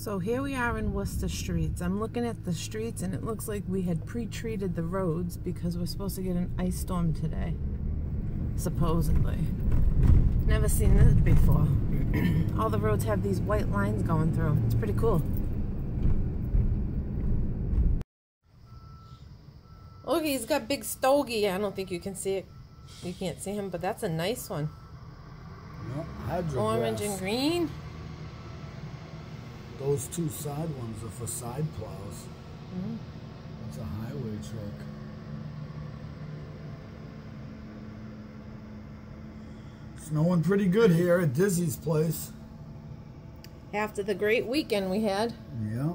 So here we are in Worcester Streets. I'm looking at the streets and it looks like we had pre-treated the roads because we're supposed to get an ice storm today, supposedly. Never seen this before. All the roads have these white lines going through. It's pretty cool. Oh, he's got big stogie. I don't think you can see it. You can't see him, but that's a nice one. Yep, orange and green. Those two side ones are for side plows. That's a highway truck. Snowing pretty good here at Dizzy's place. After the great weekend we had. Yeah.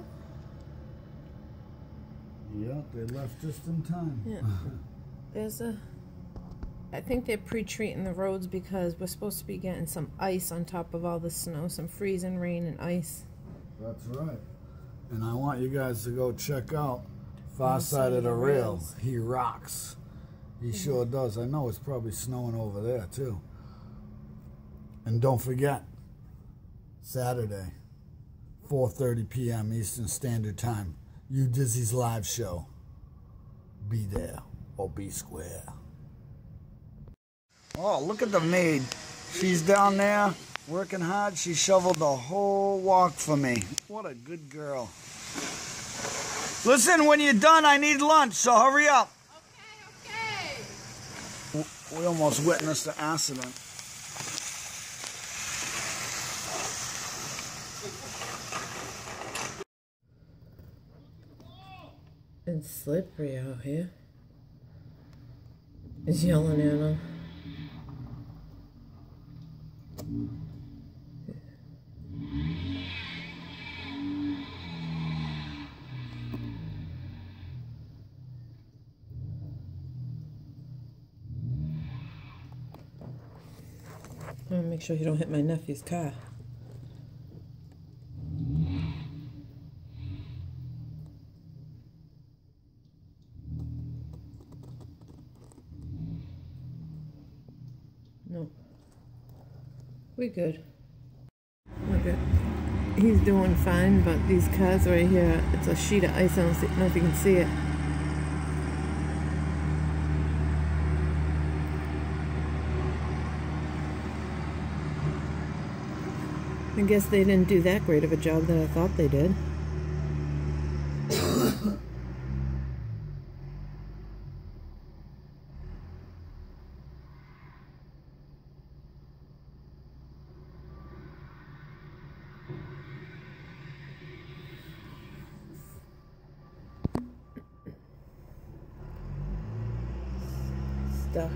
Yeah, they left just in time. Yeah. There's I think they're pre-treating the roads because we're supposed to be getting some ice on top of all the snow, some freezing rain and ice. That's right. And I want you guys to go check out Far Side of the Rails. He rocks. He sure does. I know it's probably snowing over there too. And don't forget, Saturday, 4:30 p.m. Eastern Standard Time, Dizzy's live show. Be there or be square. Oh, look at the maid. She's down there working hard. She shoveled the whole walk for me. What a good girl. Listen, when you're done, I need lunch, so hurry up. Okay. We almost witnessed an accident. It's slippery out here. He's yelling at him. I'm gonna make sure you don't hit my nephew's car. No. We're good. We're good. He's doing fine, but these cars right here, it's a sheet of ice. I don't know if you can see it. I guess they didn't do that great of a job that I thought they did. Stuck.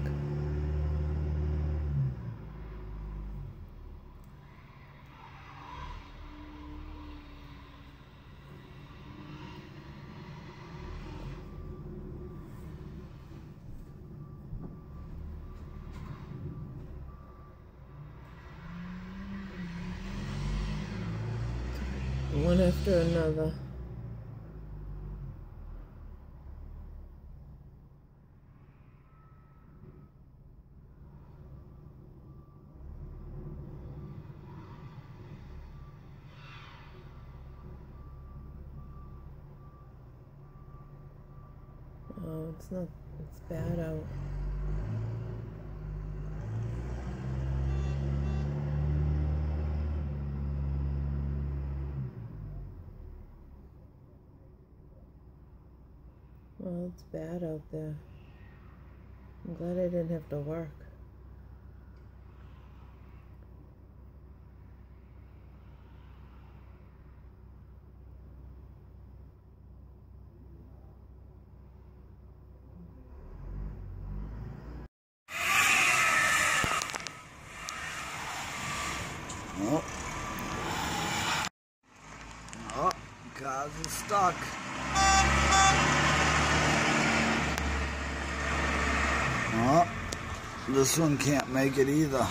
One after another. Oh, it's not, it's bad out. Well, it's bad out there. I'm glad I didn't have to work. Oh. Oh, cars are stuck. Oh, this one can't make it either.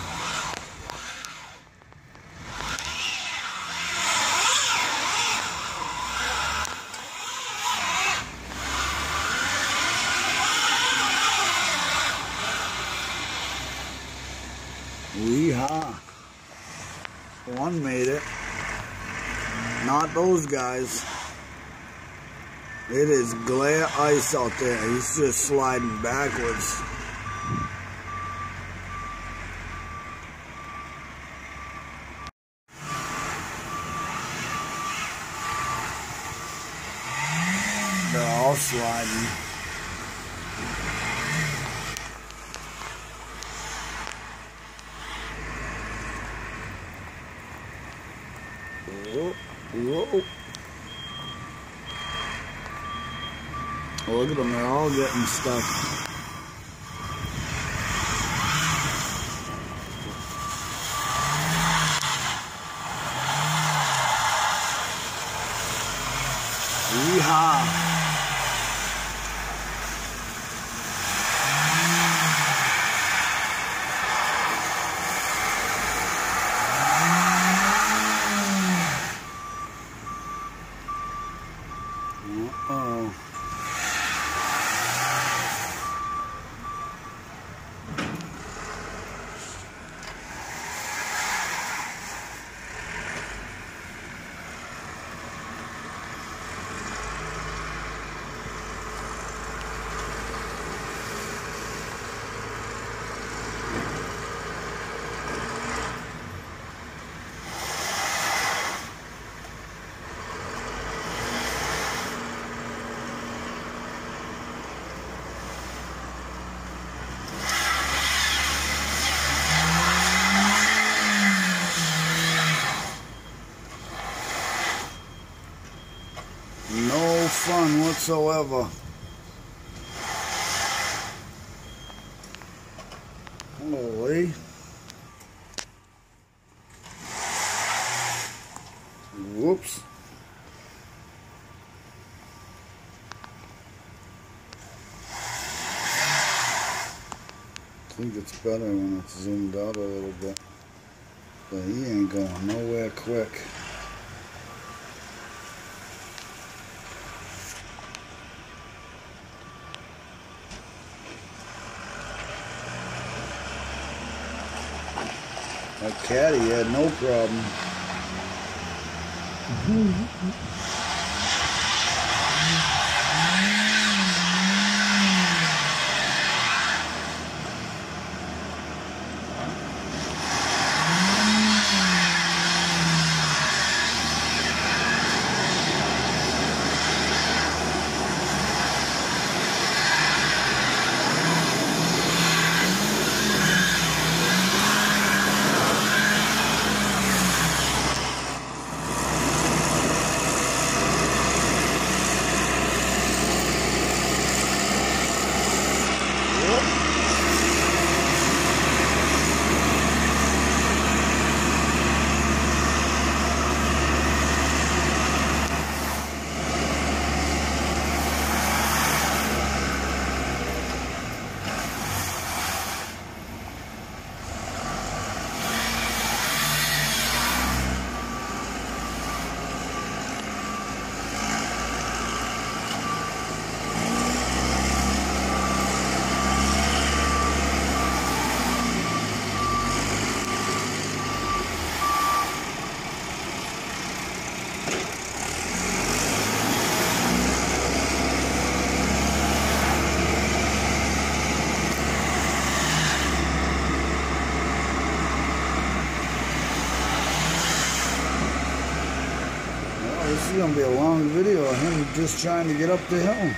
Weehaw. One made it. Not those guys. It is glare ice out there. He's just sliding backwards. They're all sliding. Whoa, whoa. Oh, look at them, they're all getting stuck. Yeehaw! Uh-oh. No fun whatsoever. Holy. Whoops. I think it's better when it's zoomed out a little bit. But he ain't going nowhere quick. That caddy had no problem. This is gonna be a long video of him just trying to get up the hill.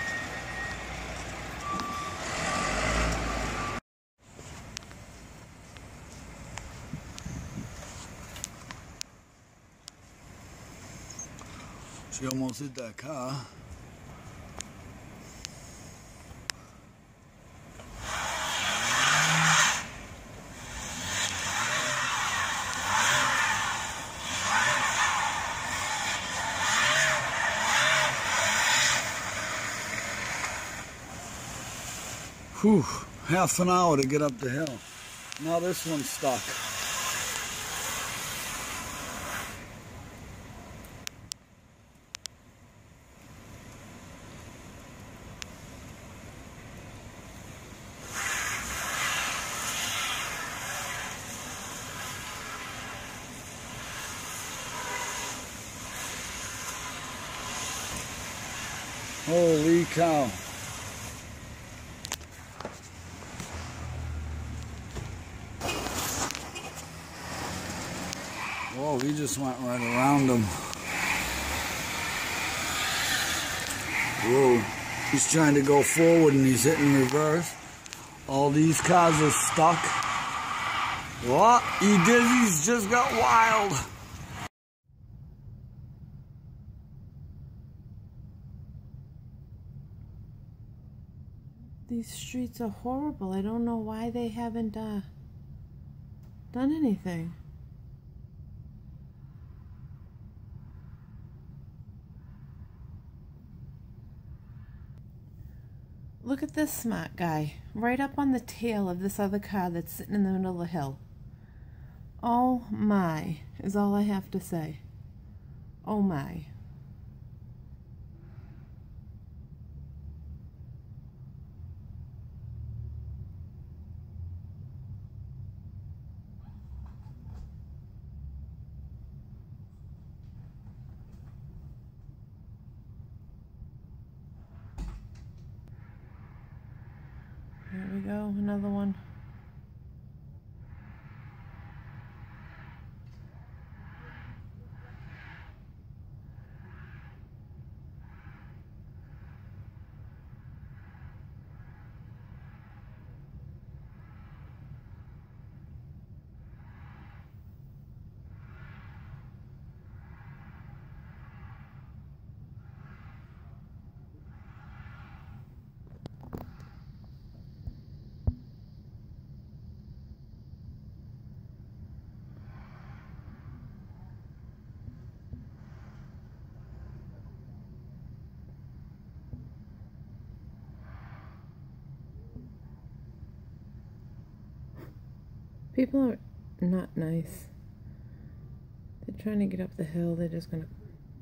She almost hit that car. Whew, half an hour to get up the hill. Now this one's stuck. Holy cow. Whoa, he just went right around him. Whoa, he's trying to go forward and he's hitting reverse. All these cars are stuck. What? He's just got wild. These streets are horrible. I don't know why they haven't done anything. Look at this smart guy, right up on the tail of this other car that's sitting in the middle of the hill. Oh my, is all I have to say. Oh my. There we go, another one. People are not nice. They're trying to get up the hill. They're just gonna...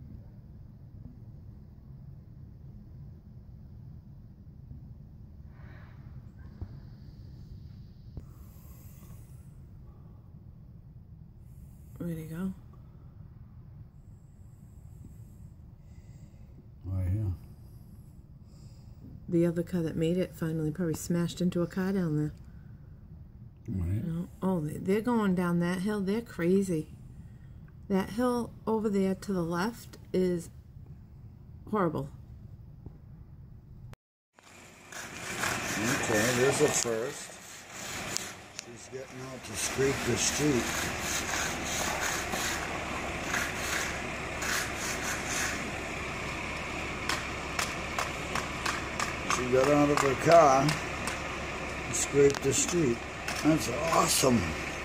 Where'd he go? Right here. The other car that made it finally probably smashed into a car down there. Right. You know? Oh, they're going down that hill. They're crazy. That hill over there to the left is horrible. Okay, there's a first. She's getting out to scrape the street. She got out of her car and scraped the street. That's awesome.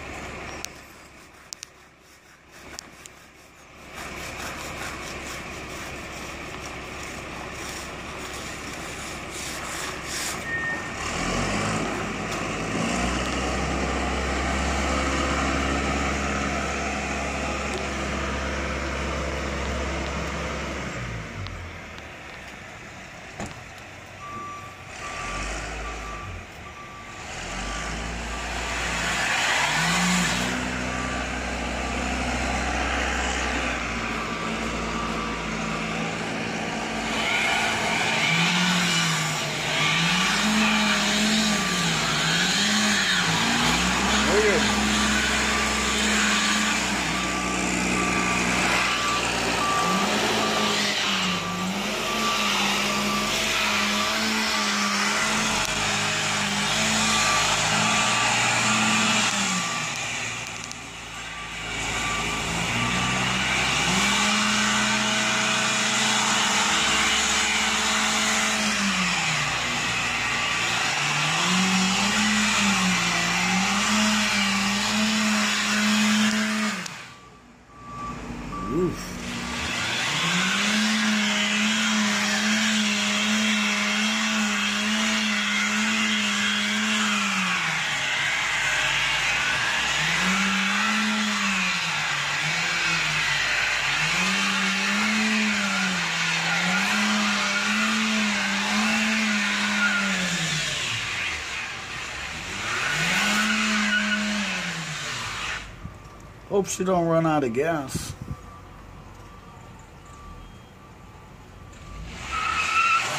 Hope she don't run out of gas.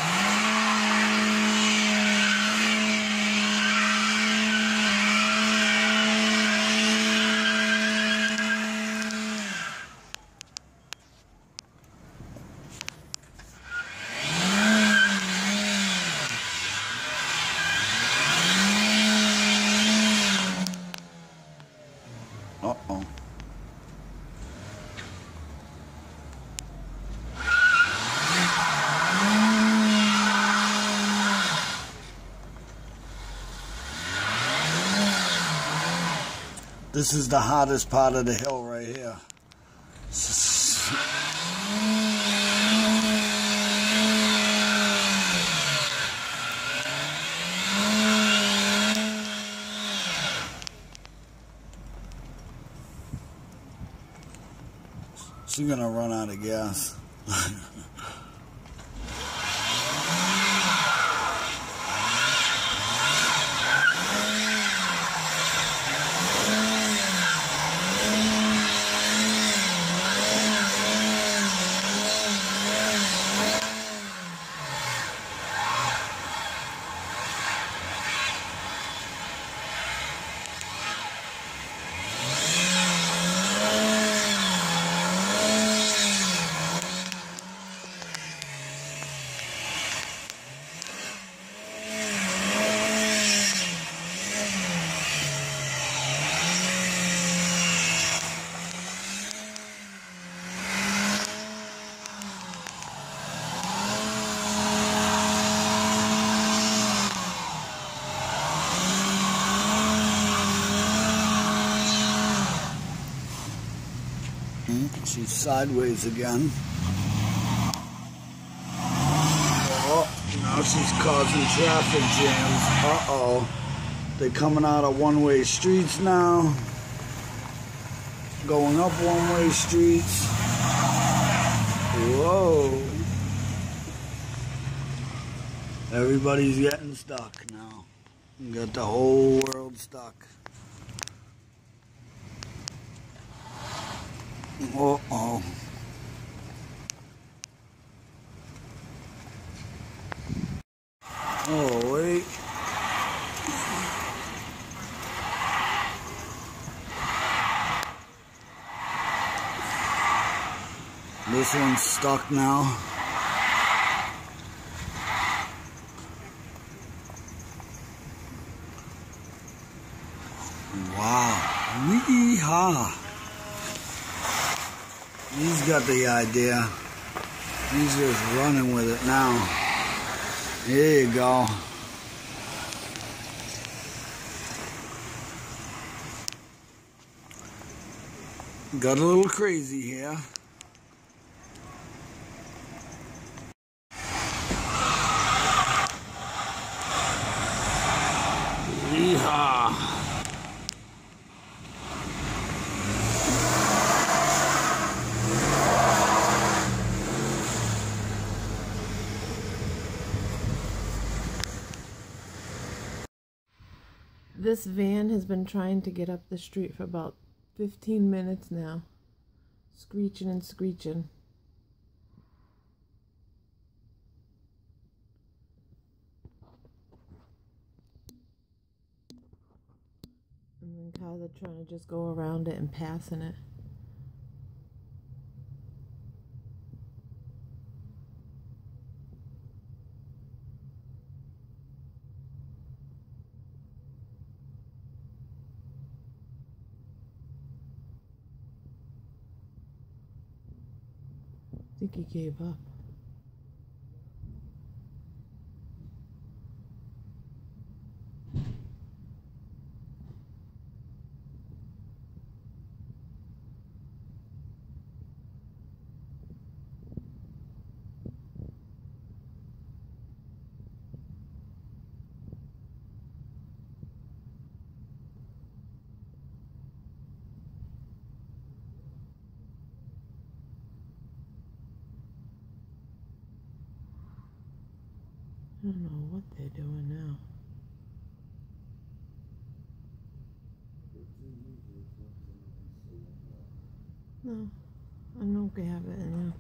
This is the hardest part of the hill right here. She's gonna run out of gas. She's sideways again. Oh, now she's causing traffic jams. Uh-oh. They're coming out of one-way streets now. Going up one-way streets. Whoa. Everybody's getting stuck now. You got the whole world stuck. Uh-oh. Oh, wait. This one's stuck now. Wow. Wee-haw. He's got the idea. He's just running with it now. There you go. Got a little crazy here. Yeehaw. This van has been trying to get up the street for about 15 minutes now. Screeching and screeching. And then cars are trying to just go around it and passing it. I think he gave up. I don't know what they're doing now. No, I don't have it now.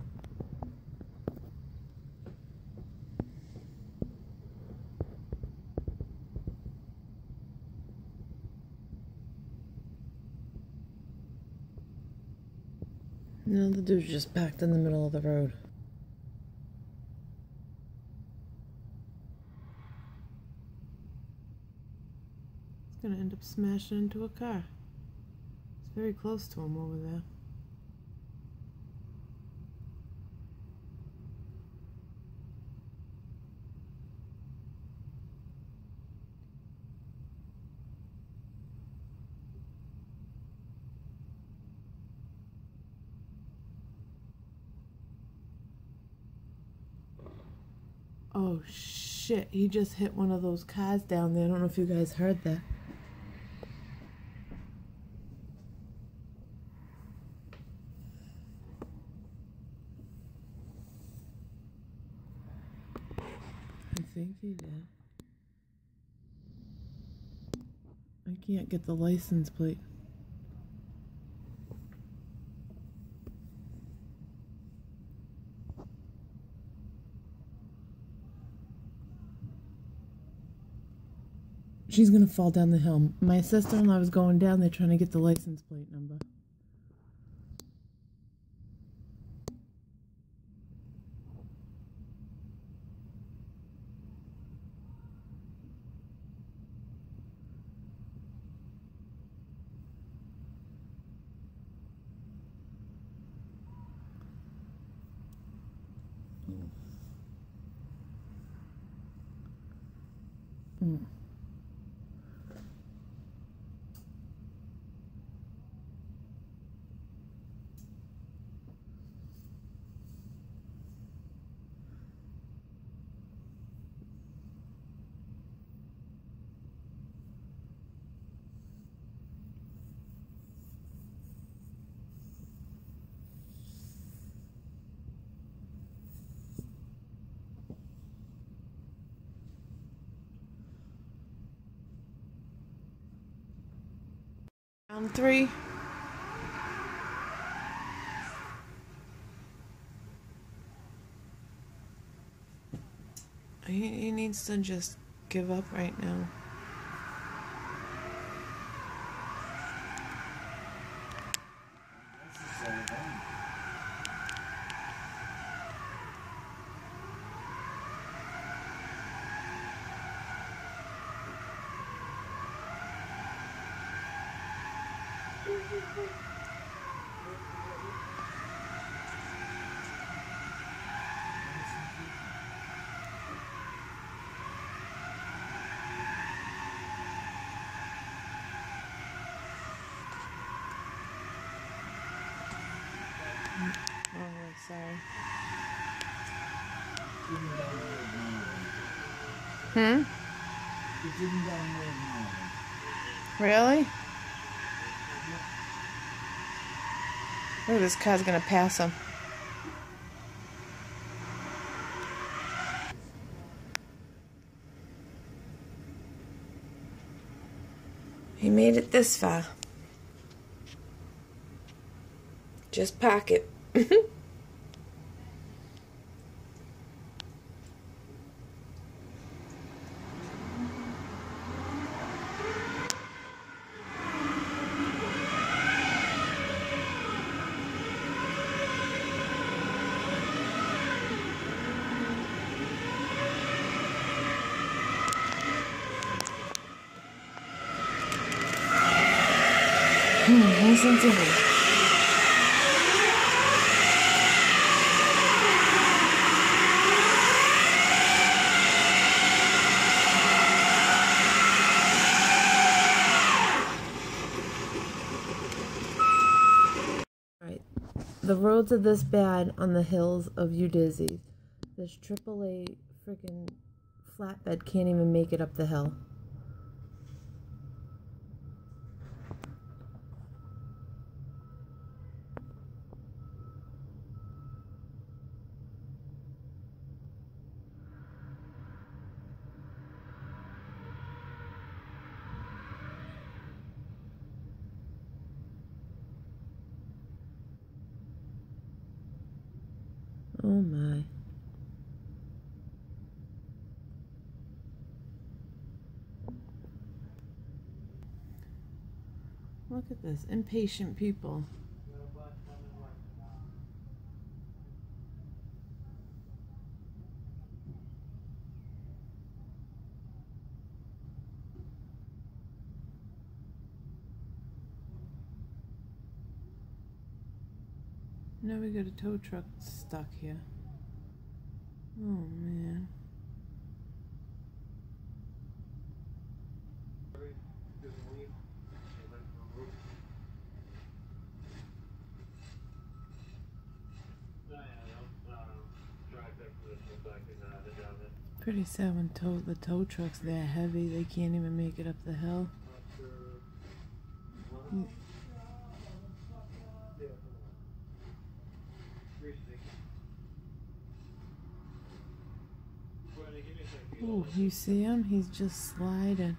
No, the dude's just packed in the middle of the road. It's gonna end up smashing into a car. It's very close to him over there. Oh shit, he just hit one of those cars down there. I don't know if you guys heard that. I think he did. I can't get the license plate. She's gonna fall down the hill. My sister-in-law was going down there trying to get the license plate number. Mm. Round 3. He needs to just give up right now. Wrong way, sorry. Really? Oh, this car's gonna pass him. He made it this far. Just park it. Listen to me. Alright, the roads are this bad on the hills of Udizzy. This AAA freaking flatbed can't even make it up the hill. Oh my. Look at this, impatient people. Now we got a tow truck stuck here. Oh man. Pretty sad when the tow trucks, they're heavy, they can't even make it up the hill. Ooh, you see him? He's just sliding.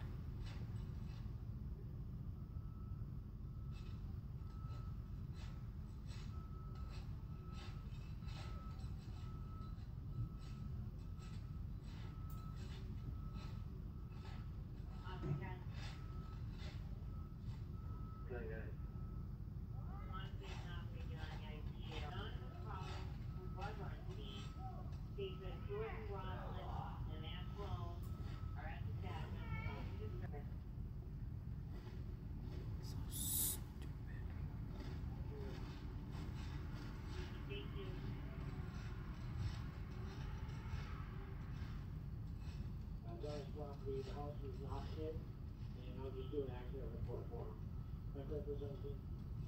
The house was not hit, and I'll just do an accident report for him. That represents it.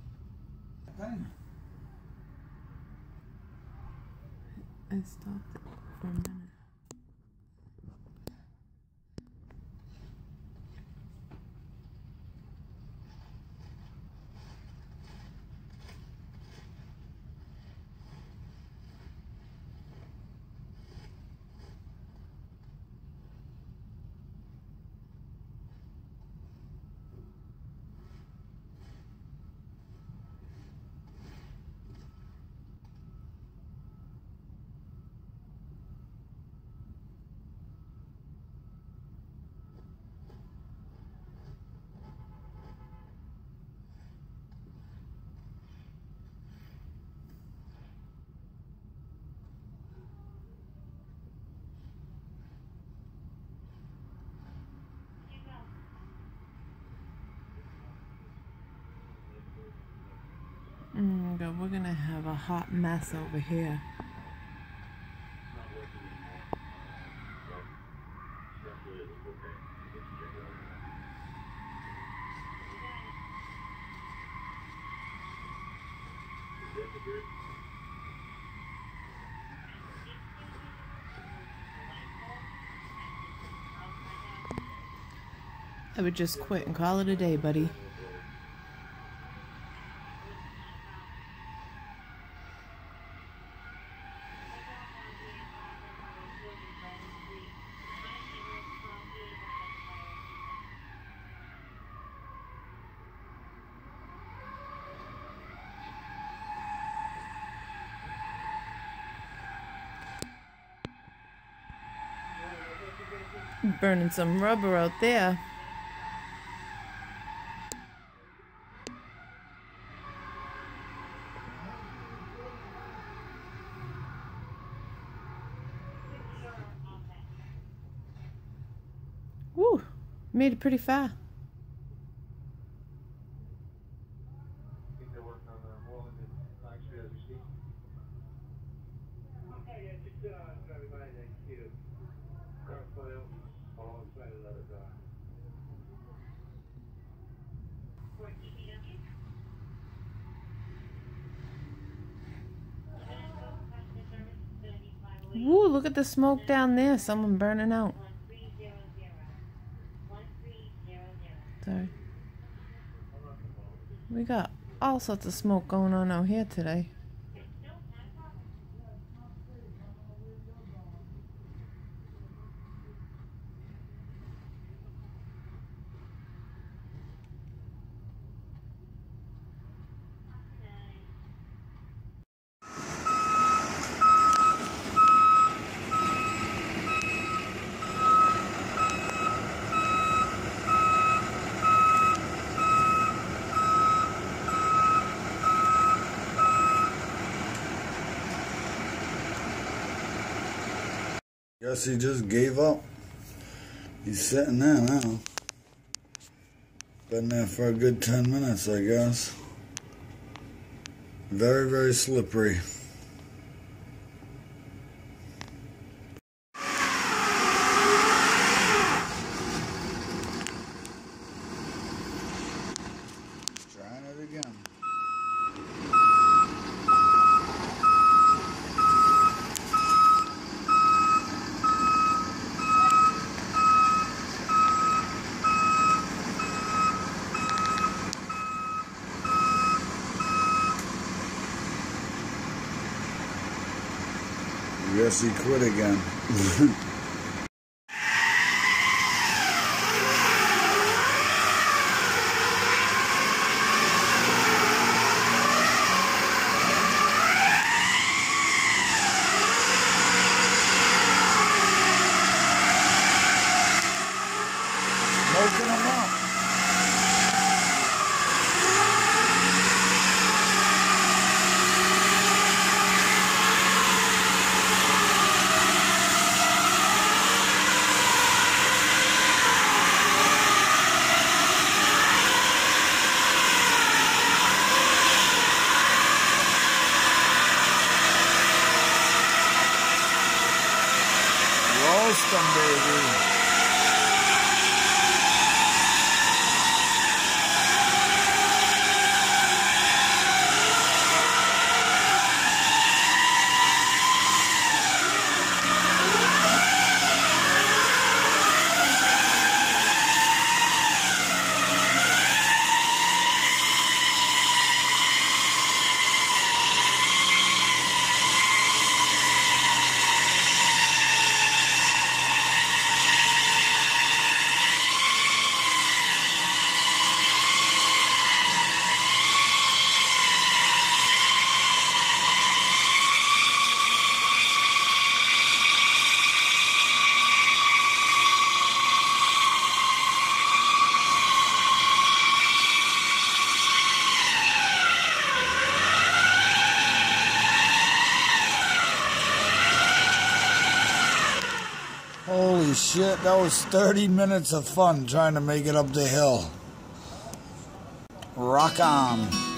I stopped it for a minute. God, we're gonna have a hot mess over here. I would just quit and call it a day, buddy. Burning some rubber out there. Woo! Made it pretty far. Woo, look at the smoke down there. Someone burning out. Sorry. We got all sorts of smoke going on out here today. Guess he just gave up. He's sitting there now. Been there for a good 10 minutes, I guess. Very, very slippery. Trying it again. Yes, he quit again. Smoking them up. Roast them, baby. Holy shit, that was 30 minutes of fun trying to make it up the hill. Rock on.